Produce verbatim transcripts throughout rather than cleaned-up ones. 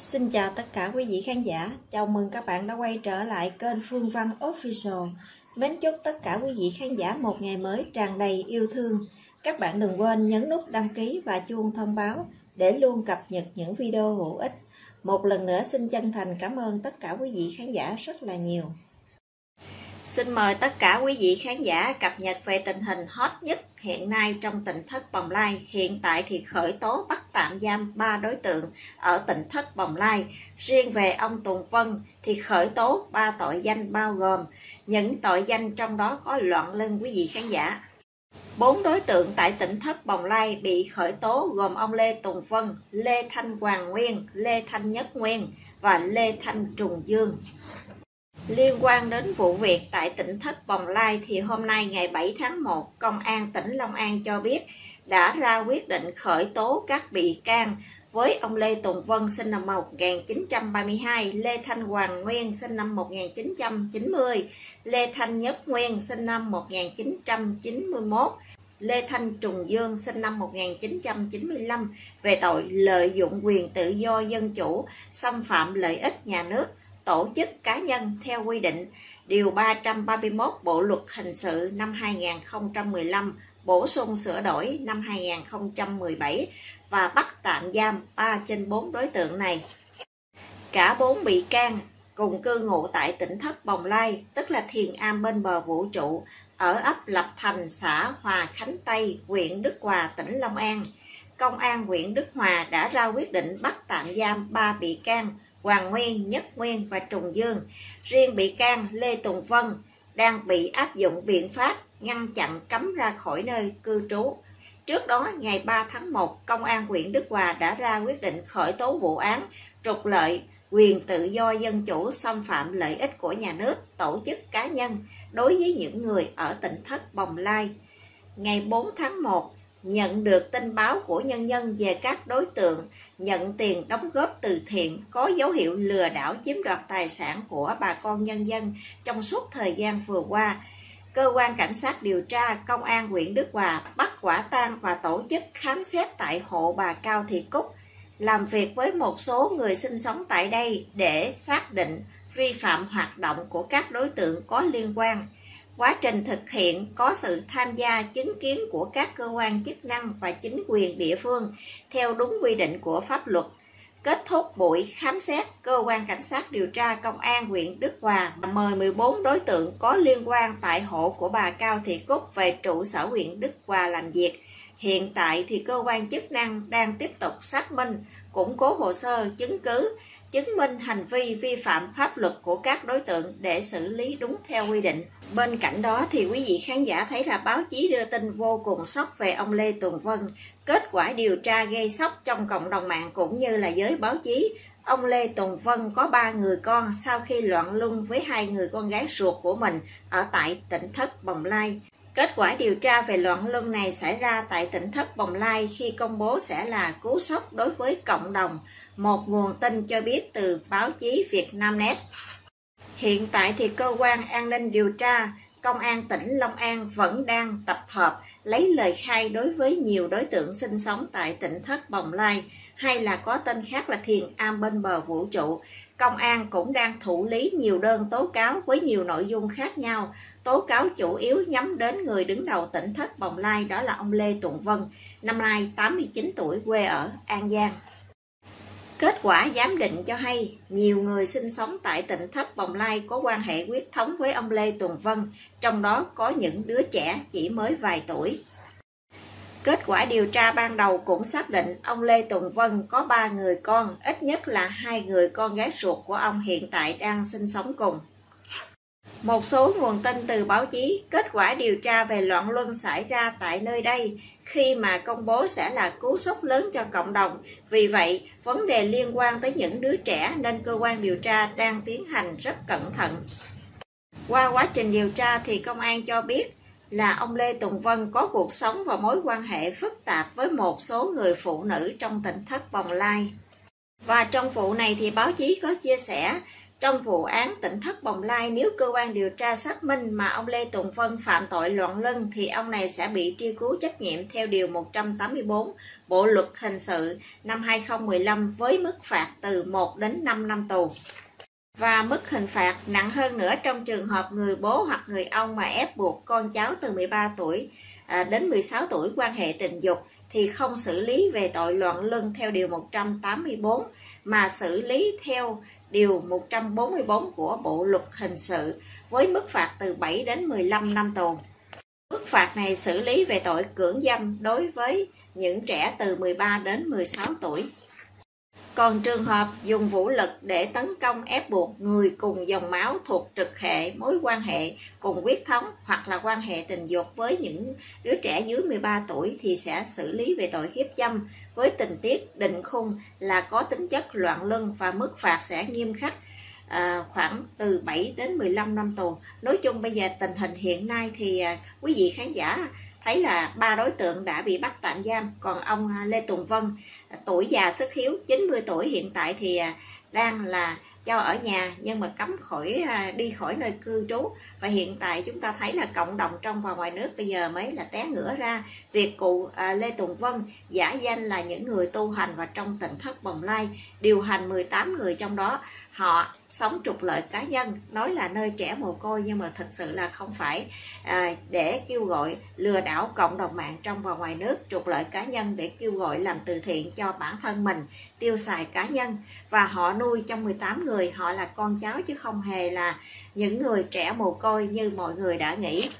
Xin chào tất cả quý vị khán giả, chào mừng các bạn đã quay trở lại kênh Phương Văn Official. Mến chúc tất cả quý vị khán giả một ngày mới tràn đầy yêu thương. Các bạn đừng quên nhấn nút đăng ký và chuông thông báo để luôn cập nhật những video hữu ích. Một lần nữa xin chân thành cảm ơn tất cả quý vị khán giả rất là nhiều. Xin mời tất cả quý vị khán giả cập nhật về tình hình hot nhất hiện nay trong tỉnh thất Bồng Lai. Hiện tại thì khởi tố bắt tạm giam ba đối tượng ở tỉnh thất Bồng Lai. Riêng về ông Tùng Vân thì khởi tố ba tội danh bao gồm những tội danh trong đó có loạn luân quý vị khán giả. Bốn đối tượng tại tỉnh thất Bồng Lai bị khởi tố gồm ông Lê Tùng Vân, Lê Thanh Hoàng Nguyên, Lê Thanh Nhất Nguyên và Lê Thanh Trùng Dương. Liên quan đến vụ việc tại tỉnh thất Bồng Lai thì hôm nay ngày bảy tháng một, Công an tỉnh Long An cho biết đã ra quyết định khởi tố các bị can với ông Lê Tùng Vân sinh năm một nghìn chín trăm ba mươi hai, Lê Thanh Hoàng Nguyên sinh năm một nghìn chín trăm chín mươi, Lê Thanh Nhất Nguyên sinh năm một nghìn chín trăm chín mươi mốt, Lê Thanh Trùng Dương sinh năm một nghìn chín trăm chín mươi lăm về tội lợi dụng quyền tự do dân chủ, xâm phạm lợi ích nhà nước, tổ chức cá nhân theo quy định điều ba trăm ba mươi mốt Bộ luật hình sự năm hai nghìn không trăm mười lăm, bổ sung sửa đổi năm hai nghìn không trăm mười bảy và bắt tạm giam ba trên bốn đối tượng này. Cả bốn bị can cùng cư ngụ tại tỉnh thất Bồng Lai, tức là Thiền Am bên bờ vũ trụ, ở ấp Lập Thành, xã Hòa Khánh Tây, huyện Đức Hòa, tỉnh Long An. Công an huyện Đức Hòa đã ra quyết định bắt tạm giam ba bị can Hoàng Nguyên, Nhất Nguyên và Trùng Dương. Riêng bị can Lê Tùng Vân đang bị áp dụng biện pháp ngăn chặn cấm ra khỏi nơi cư trú. Trước đó, ngày ba tháng một, Công an huyện Đức Hòa đã ra quyết định khởi tố vụ án trục lợi, quyền tự do dân chủ, xâm phạm lợi ích của nhà nước, tổ chức cá nhân đối với những người ở tỉnh thất Bồng Lai. Ngày bốn tháng một, nhận được tin báo của nhân dân về các đối tượng nhận tiền đóng góp từ thiện có dấu hiệu lừa đảo chiếm đoạt tài sản của bà con nhân dân trong suốt thời gian vừa qua. Cơ quan Cảnh sát điều tra Công an huyện Đức Hòa bắt quả tang và tổ chức khám xét tại hộ bà Cao Thị Cúc, làm việc với một số người sinh sống tại đây để xác định vi phạm hoạt động của các đối tượng có liên quan. Quá trình thực hiện có sự tham gia chứng kiến của các cơ quan chức năng và chính quyền địa phương theo đúng quy định của pháp luật. Kết thúc buổi khám xét, Cơ quan Cảnh sát điều tra Công an huyện Đức Hòa mời mười bốn đối tượng có liên quan tại hộ của bà Cao Thị Cúc về trụ sở huyện Đức Hòa làm việc. Hiện tại thì cơ quan chức năng đang tiếp tục xác minh, củng cố hồ sơ, chứng cứ, chứng minh hành vi vi phạm pháp luật của các đối tượng để xử lý đúng theo quy định. Bên cạnh đó thì quý vị khán giả thấy là báo chí đưa tin vô cùng sốc về ông Lê Tùng Vân. Kết quả điều tra gây sốc trong cộng đồng mạng cũng như là giới báo chí. Ông Lê Tùng Vân có ba người con sau khi loạn luân với hai người con gái ruột của mình ở tại tỉnh thất Bồng Lai. Kết quả điều tra về loạn luân này xảy ra tại tỉnh thất Bồng Lai khi công bố sẽ là cú sốc đối với cộng đồng, một nguồn tin cho biết từ báo chí Vietnamnet. Hiện tại thì cơ quan an ninh điều tra Công an tỉnh Long An vẫn đang tập hợp lấy lời khai đối với nhiều đối tượng sinh sống tại tỉnh thất Bồng Lai hay là có tên khác là Thiền Am bên bờ vũ trụ. Công an cũng đang thụ lý nhiều đơn tố cáo với nhiều nội dung khác nhau. Tố cáo chủ yếu nhắm đến người đứng đầu tỉnh thất Bồng Lai, đó là ông Lê Tùng Vân, năm nay tám mươi chín tuổi, quê ở An Giang. Kết quả giám định cho hay, nhiều người sinh sống tại tỉnh thất Bồng Lai có quan hệ huyết thống với ông Lê Tùng Vân, trong đó có những đứa trẻ chỉ mới vài tuổi. Kết quả điều tra ban đầu cũng xác định ông Lê Tùng Vân có ba người con, ít nhất là hai người con gái ruột của ông hiện tại đang sinh sống cùng. Một số nguồn tin từ báo chí, kết quả điều tra về loạn luân xảy ra tại nơi đây khi mà công bố sẽ là cú sốc lớn cho cộng đồng. Vì vậy, vấn đề liên quan tới những đứa trẻ nên cơ quan điều tra đang tiến hành rất cẩn thận. Qua quá trình điều tra thì công an cho biết là ông Lê Tùng Vân có cuộc sống và mối quan hệ phức tạp với một số người phụ nữ trong tỉnh thất Bồng Lai. Và trong vụ này thì báo chí có chia sẻ Trong vụ án Tỉnh Thất Bồng Lai, nếu cơ quan điều tra xác minh mà ông Lê Tùng Vân phạm tội loạn luân thì ông này sẽ bị truy cứu trách nhiệm theo Điều một trăm tám mươi tư Bộ Luật Hình sự năm hai nghìn không trăm mười lăm với mức phạt từ một đến năm năm tù. Và mức hình phạt nặng hơn nữa trong trường hợp người bố hoặc người ông mà ép buộc con cháu từ mười ba tuổi đến mười sáu tuổi quan hệ tình dục thì không xử lý về tội loạn luân theo Điều một trăm tám mươi tư mà xử lý theo Điều một trăm bốn mươi tư của Bộ Luật Hình sự với mức phạt từ bảy đến mười lăm năm tù. Mức phạt này xử lý về tội cưỡng dâm đối với những trẻ từ mười ba đến mười sáu tuổi. Còn trường hợp dùng vũ lực để tấn công ép buộc người cùng dòng máu thuộc trực hệ, mối quan hệ cùng huyết thống hoặc là quan hệ tình dục với những đứa trẻ dưới mười ba tuổi thì sẽ xử lý về tội hiếp dâm với tình tiết định khung là có tính chất loạn luân và mức phạt sẽ nghiêm khắc, à, khoảng từ bảy đến mười lăm năm tù. Nói chung bây giờ tình hình hiện nay thì à, quý vị khán giả thấy là ba đối tượng đã bị bắt tạm giam, còn ông Lê Tùng Vân tuổi già sức yếu chín mươi tuổi hiện tại thì đang là cho ở nhà nhưng mà cấm khỏi đi khỏi nơi cư trú. Và hiện tại chúng ta thấy là cộng đồng trong và ngoài nước bây giờ mới là té ngửa ra việc cụ Lê Tùng Vân giả danh là những người tu hành và trong Tỉnh Thất Bồng Lai điều hành mười tám người, trong đó họ sống trục lợi cá nhân, nói là nơi trẻ mồ côi nhưng mà thực sự là không phải, à, để kêu gọi lừa đảo cộng đồng mạng trong và ngoài nước, trục lợi cá nhân để kêu gọi làm từ thiện cho bản thân mình, tiêu xài cá nhân. Và họ nuôi trong mười tám người, họ là con cháu chứ không hề là những người trẻ mồ côi như mọi người đã nghĩ.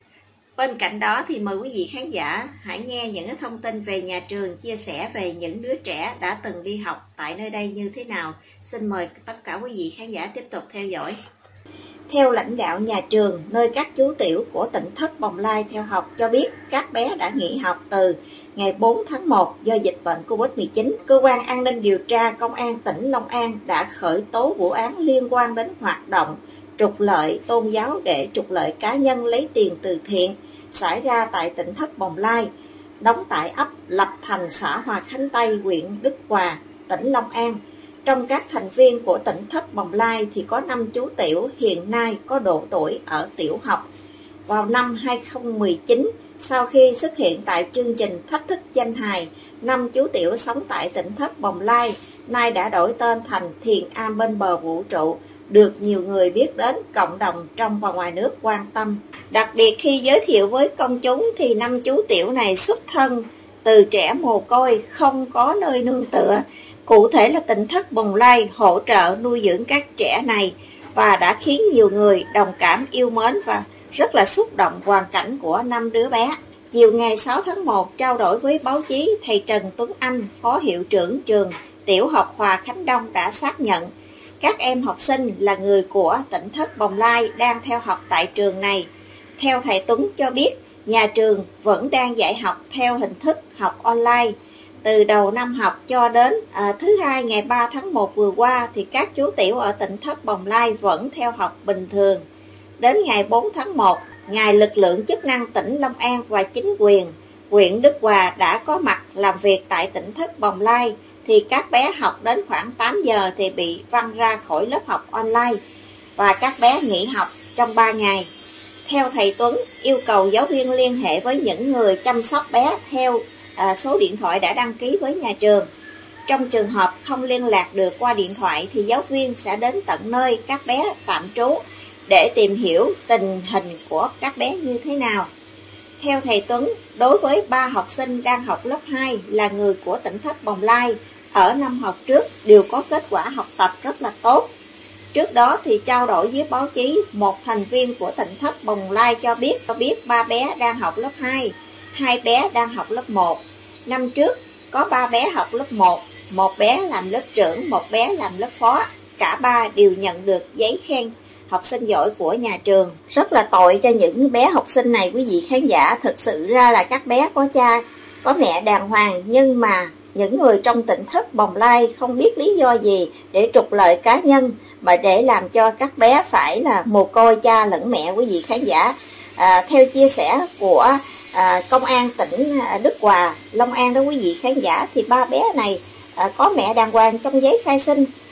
Bên cạnh đó thì mời quý vị khán giả hãy nghe những thông tin về nhà trường chia sẻ về những đứa trẻ đã từng đi học tại nơi đây như thế nào. Xin mời tất cả quý vị khán giả tiếp tục theo dõi. Theo lãnh đạo nhà trường, nơi các chú tiểu của Tỉnh Thất Bồng Lai theo học cho biết các bé đã nghỉ học từ ngày bốn tháng một do dịch bệnh Covid mười chín. Cơ quan An ninh điều tra Công an tỉnh Long An đã khởi tố vụ án liên quan đến hoạt động trục lợi tôn giáo để trục lợi cá nhân lấy tiền từ thiện xảy ra tại Tỉnh Thất Bồng Lai, đóng tại ấp Lập Thành, xã Hòa Khánh Tây, huyện Đức Hòa, tỉnh Long An. Trong các thành viên của Tỉnh Thất Bồng Lai thì có năm chú tiểu hiện nay có độ tuổi ở tiểu học. Vào năm hai nghìn không trăm mười chín, sau khi xuất hiện tại chương trình Thách thức danh hài, năm chú tiểu sống tại Tỉnh Thất Bồng Lai nay đã đổi tên thành Thiền Am bên bờ vũ trụ, được nhiều người biết đến, cộng đồng trong và ngoài nước quan tâm. Đặc biệt khi giới thiệu với công chúng thì năm chú tiểu này xuất thân từ trẻ mồ côi không có nơi nương tựa. Cụ thể là Tỉnh Thất Bồng Lai hỗ trợ nuôi dưỡng các trẻ này và đã khiến nhiều người đồng cảm, yêu mến và rất là xúc động hoàn cảnh của năm đứa bé. Chiều ngày sáu tháng một, trao đổi với báo chí, thầy Trần Tuấn Anh, Phó Hiệu trưởng trường Tiểu học Hòa Khánh Đông đã xác nhận các em học sinh là người của Tỉnh Thất Bồng Lai đang theo học tại trường này. Theo thầy Tuấn cho biết, nhà trường vẫn đang dạy học theo hình thức học online. Từ đầu năm học cho đến à, thứ hai ngày ba tháng một vừa qua thì các chú tiểu ở Tỉnh Thất Bồng Lai vẫn theo học bình thường. Đến ngày bốn tháng một, ngày lực lượng chức năng tỉnh Long An và chính quyền huyện Đức Hòa đã có mặt làm việc tại Tỉnh Thất Bồng Lai thì các bé học đến khoảng tám giờ thì bị văng ra khỏi lớp học online và các bé nghỉ học trong ba ngày. Theo thầy Tuấn, yêu cầu giáo viên liên hệ với những người chăm sóc bé theo à, số điện thoại đã đăng ký với nhà trường. Trong trường hợp không liên lạc được qua điện thoại thì giáo viên sẽ đến tận nơi các bé tạm trú để tìm hiểu tình hình của các bé như thế nào. Theo thầy Tuấn, đối với ba học sinh đang học lớp hai là người của Tỉnh Thất Bồng Lai, ở năm học trước đều có kết quả học tập rất là tốt. Trước đó thì trao đổi với báo chí, một thành viên của Tỉnh Thất Bồng Lai cho biết, cho biết ba bé đang học lớp hai, hai bé đang học lớp một. Năm trước có ba bé học lớp một, một bé làm lớp trưởng, một bé làm lớp phó. Cả ba đều nhận được giấy khen học sinh giỏi của nhà trường. Rất là tội cho những bé học sinh này quý vị khán giả. Thực sự ra là các bé có cha, có mẹ đàng hoàng, nhưng mà những người trong Tỉnh Thất Bồng Lai không biết lý do gì để trục lợi cá nhân mà để làm cho các bé phải là mồ côi cha lẫn mẹ quý vị khán giả. À, theo chia sẻ của à, Công an tỉnh Đức Hòa, Long An đó quý vị khán giả, thì ba bé này à, có mẹ đàng hoàng trong giấy khai sinh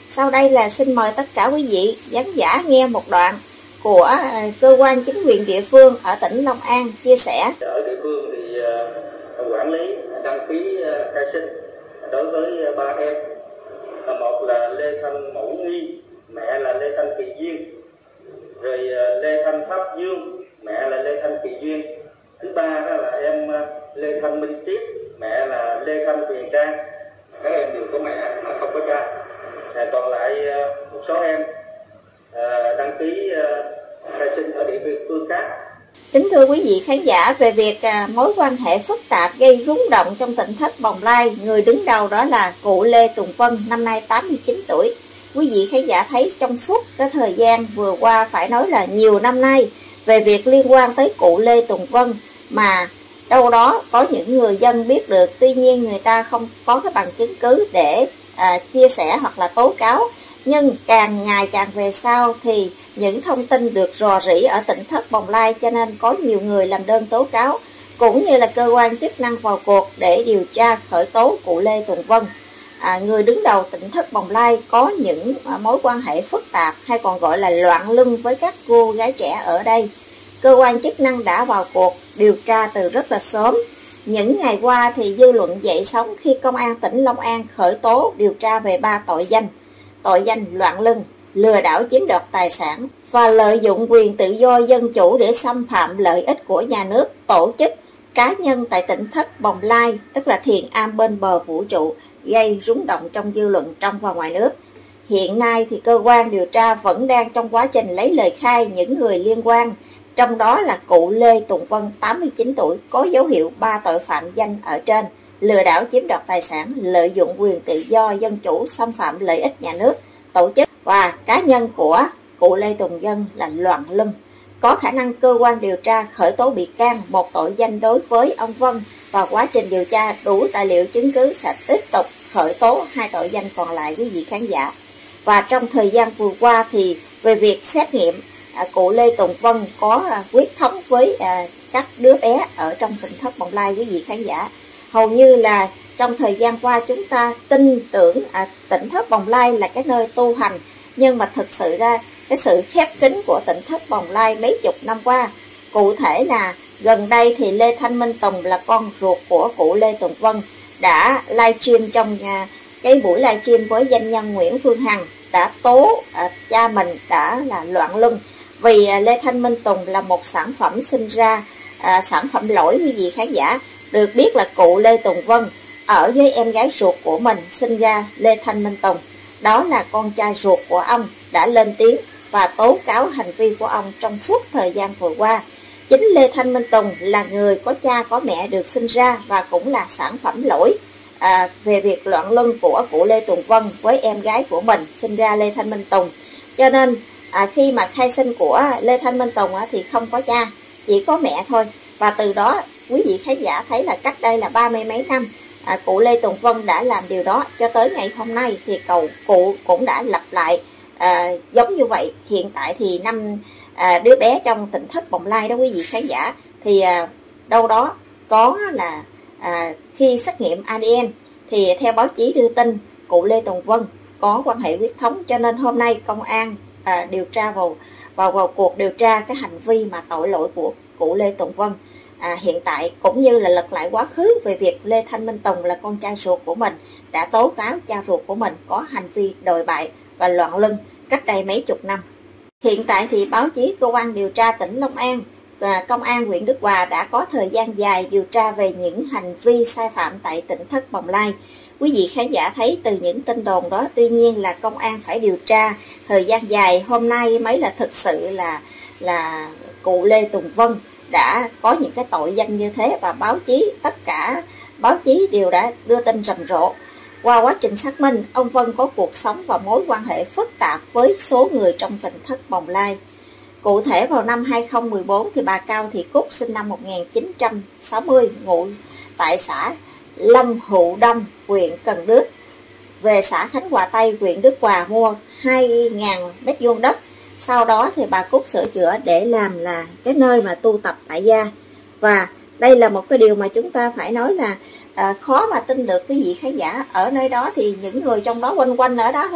Sau đây là xin mời tất cả quý vị khán giả nghe một đoạn của cơ quan chính quyền địa phương ở tỉnh Long An chia sẻ. Ở địa phương thì uh, quản lý đăng ký uh, khai sinh đối với uh, ba em. Một là Lê Thanh Mẫu Nghi, mẹ là Lê Thanh Kỳ Duyên. Rồi uh, Lê Thanh Pháp Dương, mẹ là Lê Thanh Kỳ Duyên. Thứ ba đó là em uh, Lê Thanh Minh Tiếp, mẹ là Lê Thanh Huyền Trang. Các em đều có mẹ mà không có cha. À, còn lại uh, một số em uh, đăng ký uh, khai sinh ở địa phương khác. Kính thưa quý vị khán giả, về việc à, mối quan hệ phức tạp gây rúng động trong tỉnh thất Bồng Lai, người đứng đầu đó là cụ Lê Tùng Vân, năm nay tám mươi chín tuổi. Quý vị khán giả thấy trong suốt cái thời gian vừa qua, phải nói là nhiều năm nay, về việc liên quan tới cụ Lê Tùng Vân mà đâu đó có những người dân biết được, tuy nhiên người ta không có cái bằng chứng cứ để à, chia sẻ hoặc là tố cáo. Nhưng càng ngày càng về sau thì những thông tin được rò rỉ ở tỉnh thất Bồng Lai, cho nên có nhiều người làm đơn tố cáo, cũng như là cơ quan chức năng vào cuộc để điều tra khởi tố cụ Lê Tùng Vân. À, người đứng đầu tỉnh thất Bồng Lai có những à, mối quan hệ phức tạp, hay còn gọi là loạn luân với các cô gái trẻ ở đây. Cơ quan chức năng đã vào cuộc điều tra từ rất là sớm. Những ngày qua thì dư luận dậy sóng khi công an tỉnh Long An khởi tố điều tra về ba tội danh. Tội danh loạn luân, lừa đảo chiếm đoạt tài sản và lợi dụng quyền tự do dân chủ để xâm phạm lợi ích của nhà nước, tổ chức, cá nhân tại tỉnh thất Bồng Lai, tức là Thiền Am bên bờ vũ trụ, gây rúng động trong dư luận trong và ngoài nước. Hiện nay thì cơ quan điều tra vẫn đang trong quá trình lấy lời khai những người liên quan, trong đó là cụ Lê Tùng Vân, tám mươi chín tuổi, có dấu hiệu ba tội phạm danh ở trên: lừa đảo chiếm đoạt tài sản, lợi dụng quyền tự do dân chủ, xâm phạm lợi ích nhà nước, tổ chức và cá nhân của cụ Lê Tùng Vân là loạn luân. Có khả năng cơ quan điều tra khởi tố bị can một tội danh đối với ông Vân, và quá trình điều tra đủ tài liệu chứng cứ sẽ tiếp tục khởi tố hai tội danh còn lại, quý vị khán giả. Và trong thời gian vừa qua thì về việc xét nghiệm, à, cụ Lê Tùng Vân có à, huyết thống với à, các đứa bé ở trong tỉnh thất Bồng Lai, quý vị khán giả. Hầu như là trong thời gian qua chúng ta tin tưởng à, tỉnh thất Bồng Lai là cái nơi tu hành, nhưng mà thực sự ra cái sự khép kín của tỉnh thất Bồng Lai mấy chục năm qua, cụ thể là gần đây thì Lê Thanh Minh Tùng là con ruột của cụ Lê Tùng Vân đã livestream trong nhà, cái buổi livestream với doanh nhân Nguyễn Phương Hằng, đã tố à, cha mình đã là loạn luân, vì à, Lê Thanh Minh Tùng là một sản phẩm sinh ra à, sản phẩm lỗi, quý vị khán giả. Được biết là cụ Lê Tùng Vân ở với em gái ruột của mình sinh ra Lê Thanh Minh Tùng, đó là con trai ruột của ông, đã lên tiếng và tố cáo hành vi của ông trong suốt thời gian vừa qua. Chính Lê Thanh Minh Tùng là người có cha có mẹ được sinh ra và cũng là sản phẩm lỗi à, về việc loạn luân của cụ Lê Tùng Vân với em gái của mình sinh ra Lê Thanh Minh Tùng. Cho nên à, khi mà khai sinh của Lê Thanh Minh Tùng á, thì không có cha, chỉ có mẹ thôi. Và từ đó quý vị khán giả thấy là cách đây là ba mươi mấy năm, à, cụ Lê Tùng Vân đã làm điều đó, cho tới ngày hôm nay thì cậu cụ cũng đã lặp lại à, giống như vậy. Hiện tại thì năm à, đứa bé trong tỉnh thất Bồng Lai đó, quý vị khán giả, thì à, đâu đó có là à, khi xét nghiệm a đê en thì theo báo chí đưa tin cụ Lê Tùng Vân có quan hệ huyết thống, cho nên hôm nay công an à, điều tra vào vào vào cuộc điều tra cái hành vi mà tội lỗi của cụ Lê Tùng Vân à, hiện tại, cũng như là lật lại quá khứ về việc Lê Thanh Minh Tùng là con trai ruột của mình đã tố cáo cha ruột của mình có hành vi đồi bại và loạn luân cách đây mấy chục năm. Hiện tại thì báo chí cơ quan điều tra tỉnh Long An và công an huyện Đức Hòa đã có thời gian dài điều tra về những hành vi sai phạm tại tỉnh thất Bồng Lai. Quý vị khán giả thấy từ những tin đồn đó, tuy nhiên là công an phải điều tra thời gian dài, hôm nay mới là thực sự là là cụ Lê Tùng Vân đã có những cái tội danh như thế, và báo chí, tất cả báo chí đều đã đưa tin rầm rộ. Qua quá trình xác minh, ông Vân có cuộc sống và mối quan hệ phức tạp với số người trong tỉnh thất Bồng Lai. Cụ thể vào năm hai không một bốn thì bà Cao Thị Cúc sinh năm một nghìn chín trăm sáu mươi, ngụ tại xã Long Hữu Đông, huyện Cần Đước, về xã Khánh Hòa Tây, huyện Đức Hòa mua hai nghìn mét vuông đất. Sau đó thì bà Cúc sửa chữa để làm là cái nơi mà tu tập tại gia. Và đây là một cái điều mà chúng ta phải nói là à, khó mà tin được quý vị khán giả. Ở nơi đó thì những người trong đó quanh quanh ở đó thôi,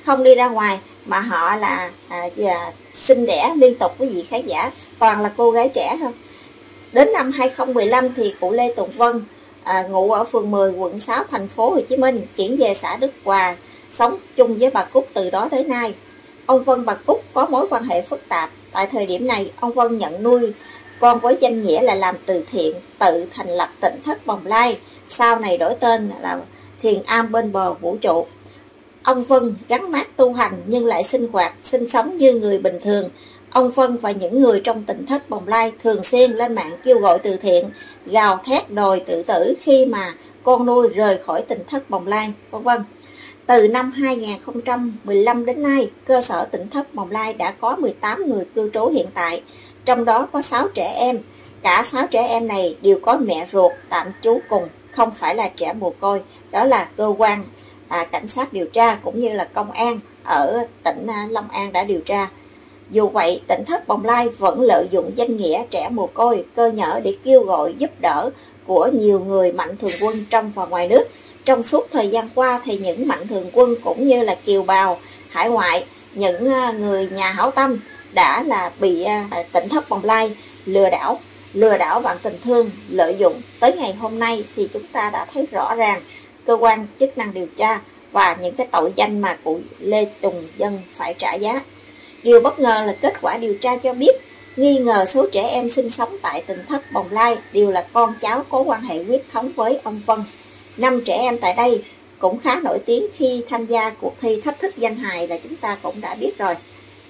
không đi ra ngoài mà họ là à, à, sinh đẻ liên tục quý vị khán giả, toàn là cô gái trẻ thôi. Đến năm hai không một lăm thì cụ Lê Tùng Vân à, ngụ ở phường mười quận sáu thành phố Hồ Chí Minh chuyển về xã Đức Hòa sống chung với bà Cúc từ đó tới nay. Ông Vân bà Cúc có mối quan hệ phức tạp. Tại thời điểm này, ông Vân nhận nuôi con với danh nghĩa là làm từ thiện, tự thành lập Tỉnh Thất Bồng Lai, sau này đổi tên là Thiền Am bên bờ vũ trụ. Ông Vân gắn mác tu hành nhưng lại sinh hoạt, sinh sống như người bình thường. Ông Vân và những người trong Tỉnh Thất Bồng Lai thường xuyên lên mạng kêu gọi từ thiện, gào thét đòi tự tử khi mà con nuôi rời khỏi Tỉnh Thất Bồng Lai, vân vân. Từ năm hai không một lăm đến nay, cơ sở Tỉnh Thất Bồng Lai đã có mười tám người cư trú hiện tại, trong đó có sáu trẻ em. Cả sáu trẻ em này đều có mẹ ruột tạm trú cùng, không phải là trẻ mồ côi. Đó là cơ quan à, cảnh sát điều tra cũng như là công an ở tỉnh à, Long An đã điều tra. Dù vậy, Tỉnh Thất Bồng Lai vẫn lợi dụng danh nghĩa trẻ mồ côi, cơ nhở để kêu gọi giúp đỡ của nhiều người mạnh thường quân trong và ngoài nước. Trong suốt thời gian qua thì những mạnh thường quân cũng như là kiều bào hải ngoại, những người nhà hảo tâm đã là bị Tỉnh Thất Bồng Lai lừa đảo, lừa đảo bạn tình thương, lợi dụng. Tới ngày hôm nay thì chúng ta đã thấy rõ ràng cơ quan chức năng điều tra và những cái tội danh mà cụ Lê Tùng Vân phải trả giá. Điều bất ngờ là kết quả điều tra cho biết nghi ngờ số trẻ em sinh sống tại Tỉnh Thất Bồng Lai đều là con cháu có quan hệ huyết thống với ông Vân. Năm trẻ em tại đây cũng khá nổi tiếng khi tham gia cuộc thi thách thức danh hài là chúng ta cũng đã biết rồi.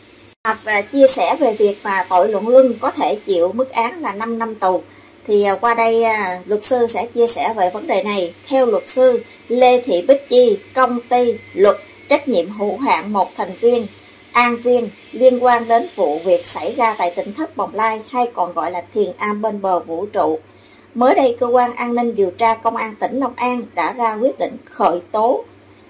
Và chia sẻ về việc mà tội luận luân có thể chịu mức án là năm năm tù. Thì qua đây luật sư sẽ chia sẻ về vấn đề này. Theo luật sư Lê Thị Bích Chi, công ty luật trách nhiệm hữu hạn một thành viên An Viên liên quan đến vụ việc xảy ra tại Tỉnh Thất Bồng Lai hay còn gọi là Thiền Am bên bờ vũ trụ. Mới đây, Cơ quan An ninh điều tra Công an tỉnh Long An đã ra quyết định khởi tố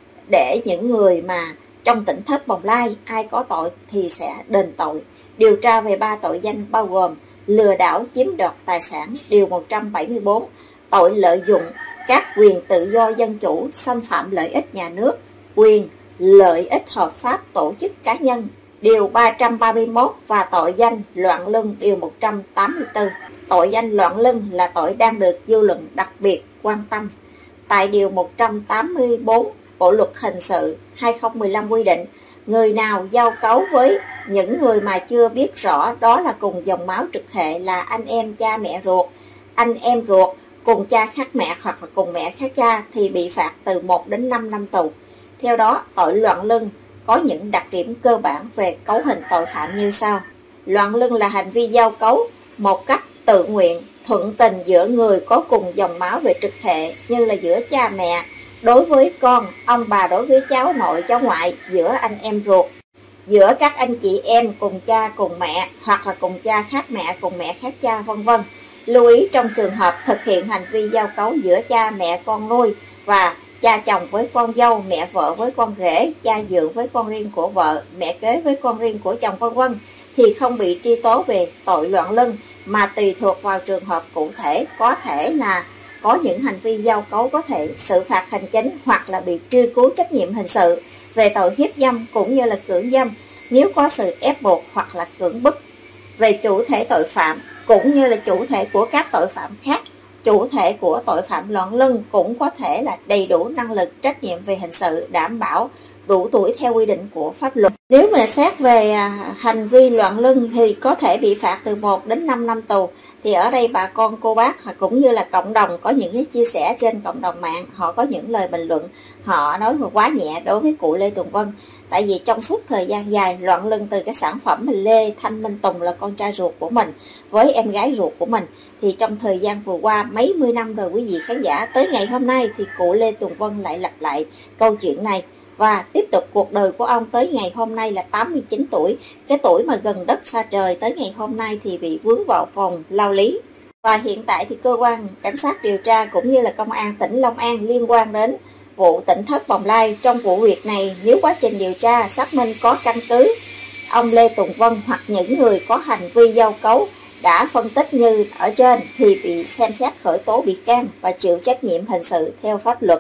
để những người mà trong Tỉnh Thất Bồng Lai ai có tội thì sẽ đền tội. Điều tra về ba tội danh bao gồm lừa đảo chiếm đoạt tài sản, điều một trăm bảy mươi bốn, tội lợi dụng các quyền tự do dân chủ, xâm phạm lợi ích nhà nước, quyền lợi ích hợp pháp tổ chức cá nhân, điều ba trăm ba mươi mốt và tội danh loạn luân, điều một trăm tám mươi tư. Tội danh loạn luân là tội đang được dư luận đặc biệt quan tâm. Tại điều một trăm tám mươi tư Bộ luật hình sự hai không một lăm quy định, người nào giao cấu với những người mà chưa biết rõ đó là cùng dòng máu trực hệ là anh em cha mẹ ruột, anh em ruột cùng cha khác mẹ hoặc là cùng mẹ khác cha thì bị phạt từ một đến năm năm tù. Theo đó, tội loạn luân có những đặc điểm cơ bản về cấu hình tội phạm như sau. Loạn luân là hành vi giao cấu một cách tự nguyện, thuận tình giữa người có cùng dòng máu về trực hệ như là giữa cha mẹ đối với con, ông bà đối với cháu nội cháu ngoại, giữa anh em ruột, giữa các anh chị em cùng cha cùng mẹ hoặc là cùng cha khác mẹ cùng mẹ khác cha, vân vân. Lưu ý trong trường hợp thực hiện hành vi giao cấu giữa cha mẹ con nuôi và cha chồng với con dâu, mẹ vợ với con rể, cha dượng với con riêng của vợ, mẹ kế với con riêng của chồng, vân vân thì không bị truy tố về tội loạn luân, mà tùy thuộc vào trường hợp cụ thể, có thể là có những hành vi giao cấu có thể xử phạt hành chính hoặc là bị truy cứu trách nhiệm hình sự về tội hiếp dâm cũng như là cưỡng dâm nếu có sự ép buộc hoặc là cưỡng bức. Về chủ thể tội phạm cũng như là chủ thể của các tội phạm khác, chủ thể của tội phạm loạn luân cũng có thể là đầy đủ năng lực, trách nhiệm về hình sự, đảm bảo đủ tuổi theo quy định của pháp luật. Nếu mà xét về hành vi loạn luân thì có thể bị phạt từ một đến năm năm tù. Thì ở đây bà con cô bác hoặc cũng như là cộng đồng có những cái chia sẻ trên cộng đồng mạng, họ có những lời bình luận, họ nói mà quá nhẹ đối với cụ Lê Tùng Vân. Tại vì trong suốt thời gian dài loạn luân từ cái sản phẩm mình Lê Thanh Minh Tùng là con trai ruột của mình với em gái ruột của mình, thì trong thời gian vừa qua mấy mươi năm rồi quý vị khán giả, tới ngày hôm nay thì cụ Lê Tùng Vân lại lặp lại câu chuyện này và tiếp tục cuộc đời của ông tới ngày hôm nay là tám mươi chín tuổi. Cái tuổi mà gần đất xa trời, tới ngày hôm nay thì bị vướng vào vòng lao lý. Và hiện tại thì cơ quan cảnh sát điều tra cũng như là công an tỉnh Long An liên quan đến vụ Tỉnh Thất Bồng Lai, trong vụ việc này nếu quá trình điều tra xác minh có căn cứ, ông Lê Tùng Vân hoặc những người có hành vi giao cấu đã phân tích như ở trên thì bị xem xét khởi tố bị can và chịu trách nhiệm hình sự theo pháp luật.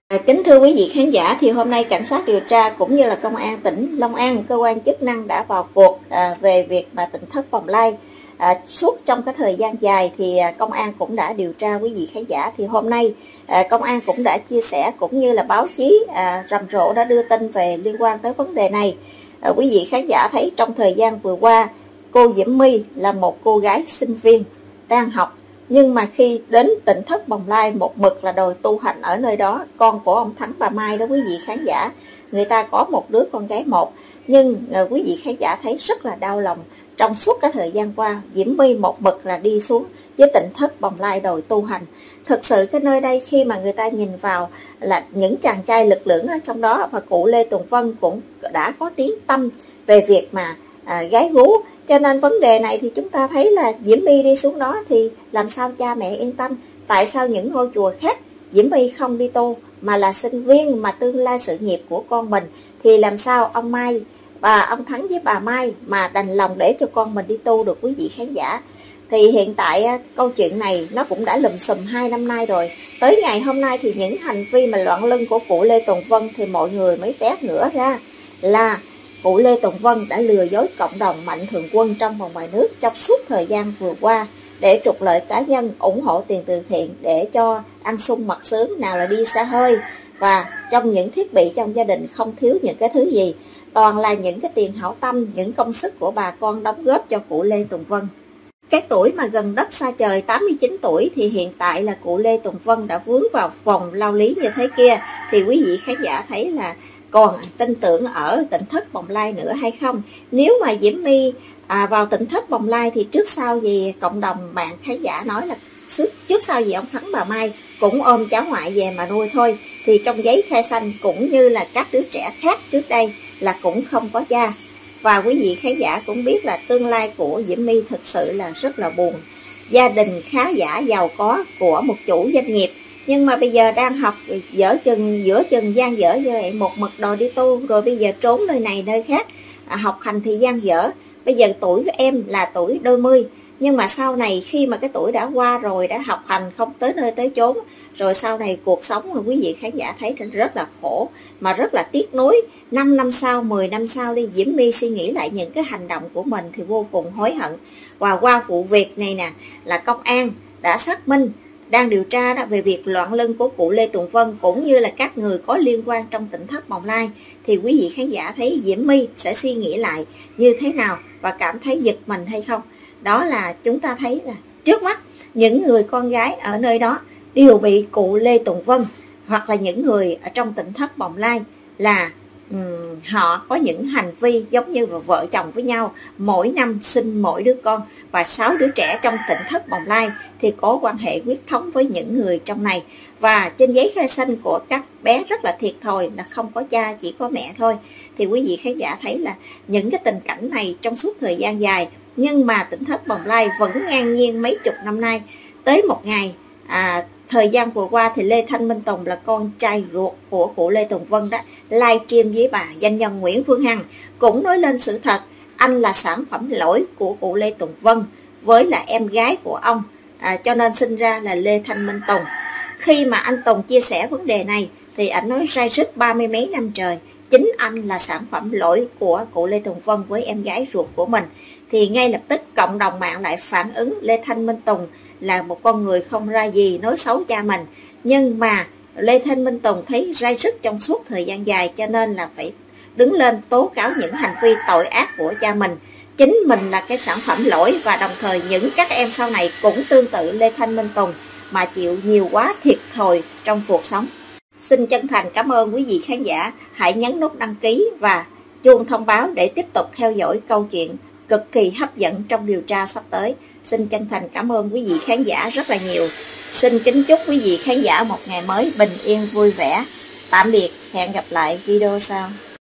À, kính thưa quý vị khán giả, thì hôm nay cảnh sát điều tra cũng như là công an tỉnh Long An, cơ quan chức năng đã vào cuộc à, về việc mà tỉnh thất bồng lai. À, suốt trong cái thời gian dài thì à, công an cũng đã điều tra quý vị khán giả. Thì hôm nay à, công an cũng đã chia sẻ cũng như là báo chí à, rầm rộ đã đưa tin về liên quan tới vấn đề này. À, quý vị khán giả thấy trong thời gian vừa qua, cô Diễm My là một cô gái sinh viên đang học, nhưng mà khi đến tỉnh thất bồng lai một mực là đòi tu hành ở nơi đó. Con của ông Thắng bà Mai đó quý vị khán giả, người ta có một đứa con gái một, nhưng à, quý vị khán giả thấy rất là đau lòng. Trong suốt cái thời gian qua, Diễm My một mực là đi xuống với tỉnh thất bồng lai đòi tu hành. Thực sự cái nơi đây khi mà người ta nhìn vào là những chàng trai lực lưỡng ở trong đó, và cụ Lê Tùng Vân cũng đã có tiếng tăm về việc mà à, gái gú. Cho nên vấn đề này thì chúng ta thấy là Diễm My đi xuống đó thì làm sao cha mẹ yên tâm. Tại sao những ngôi chùa khác Diễm My không đi tu mà là sinh viên, mà tương lai sự nghiệp của con mình, thì làm sao ông Mai và ông Thắng với bà Mai mà đành lòng để cho con mình đi tu được quý vị khán giả. Thì hiện tại câu chuyện này nó cũng đã lùm xùm hai năm nay rồi. Tới ngày hôm nay thì những hành vi mà loạn lưng của cụ Lê Tùng Vân thì mọi người mới tét ngửa ra là cụ Lê Tùng Vân đã lừa dối cộng đồng mạnh thường quân trong và ngoài nước trong suốt thời gian vừa qua để trục lợi cá nhân, ủng hộ tiền từ thiện để cho ăn sung mặc sướng, nào là đi xe hơi, và trong những thiết bị trong gia đình không thiếu những cái thứ gì, toàn là những cái tiền hảo tâm, những công sức của bà con đóng góp cho cụ Lê Tùng Vân. Cái tuổi mà gần đất xa trời tám mươi chín tuổi thì hiện tại là cụ Lê Tùng Vân đã vướng vào vòng lao lý như thế kia. Thì quý vị khán giả thấy là còn tin tưởng ở tỉnh thất bồng lai nữa hay không? Nếu mà Diễm My à, vào tỉnh thất bồng lai thì trước sau gì cộng đồng bạn khán giả nói là trước sau gì ông Thắng bà Mai cũng ôm cháu ngoại về mà nuôi thôi. Thì trong giấy khai sanh cũng như là các đứa trẻ khác trước đây là cũng không có cha. Và quý vị khán giả cũng biết là tương lai của Diễm My thực sự là rất là buồn. Gia đình khá giả giàu có của một chủ doanh nghiệp, nhưng mà bây giờ đang học dở chừng giữa chừng gian dở như vậy, một mực đòi đi tu, rồi bây giờ trốn nơi này nơi khác, à, học hành thì gian dở. Bây giờ tuổi của em là tuổi đôi mươi, nhưng mà sau này khi mà cái tuổi đã qua rồi, đã học hành không tới nơi tới chốn, rồi sau này cuộc sống mà quý vị khán giả thấy rất là khổ, mà rất là tiếc nuối. Năm năm sau, mười năm sau đi, Diễm My suy nghĩ lại những cái hành động của mình thì vô cùng hối hận. Và qua vụ việc này nè, là công an đã xác minh, đang điều tra đó về việc loạn lưng của cụ Lê Tùng Vân cũng như là các người có liên quan trong tỉnh thất bồng lai. Thì quý vị khán giả thấy Diễm My sẽ suy nghĩ lại như thế nào và cảm thấy giật mình hay không? Đó là chúng ta thấy là trước mắt những người con gái ở nơi đó đều bị cụ Lê Tùng Vân hoặc là những người ở trong tỉnh thất bồng lai là um, họ có những hành vi giống như vợ chồng với nhau, mỗi năm sinh mỗi đứa con, và sáu đứa trẻ trong tỉnh thất bồng lai thì có quan hệ huyết thống với những người trong này. Và trên giấy khai sinh của các bé rất là thiệt thòi là không có cha, chỉ có mẹ thôi. Thì quý vị khán giả thấy là những cái tình cảnh này trong suốt thời gian dài, nhưng mà tỉnh thất bồng lai vẫn ngang nhiên mấy chục năm nay. Tới một ngày à, thời gian vừa qua thì Lê Thanh Minh Tùng là con trai ruột của cụ Lê Tùng Vân đó, live stream với bà doanh nhân Nguyễn Phương Hằng, cũng nói lên sự thật anh là sản phẩm lỗi của cụ Lê Tùng Vân với là em gái của ông, à, cho nên sinh ra là Lê Thanh Minh Tùng. Khi mà anh Tùng chia sẻ vấn đề này thì anh nói rai rứt ba mươi mấy năm trời, chính anh là sản phẩm lỗi của cụ Lê Tùng Vân với em gái ruột của mình. Thì ngay lập tức cộng đồng mạng lại phản ứng Lê Thanh Minh Tùng là một con người không ra gì, nói xấu cha mình. Nhưng mà Lê Thanh Minh Tùng thấy rai rứt trong suốt thời gian dài, cho nên là phải đứng lên tố cáo những hành vi tội ác của cha mình. Chính mình là cái sản phẩm lỗi, và đồng thời những các em sau này cũng tương tự Lê Thanh Minh Tùng mà chịu nhiều quá thiệt thòi trong cuộc sống. Xin chân thành cảm ơn quý vị khán giả. Hãy nhấn nút đăng ký và chuông thông báo để tiếp tục theo dõi câu chuyện cực kỳ hấp dẫn trong điều tra sắp tới. Xin chân thành cảm ơn quý vị khán giả rất là nhiều. Xin kính chúc quý vị khán giả một ngày mới bình yên vui vẻ. Tạm biệt, hẹn gặp lại video sau.